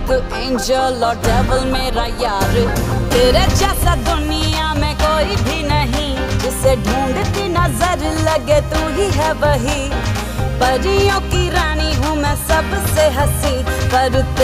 एक एंजल और डेविल मेरा यार। तेरे जैसा दुनिया में कोई भी नहीं, जिसे ढूंढती नजर लगे तू ही है वही। परियों की रानी हूँ मैं सबसे हंसी, पर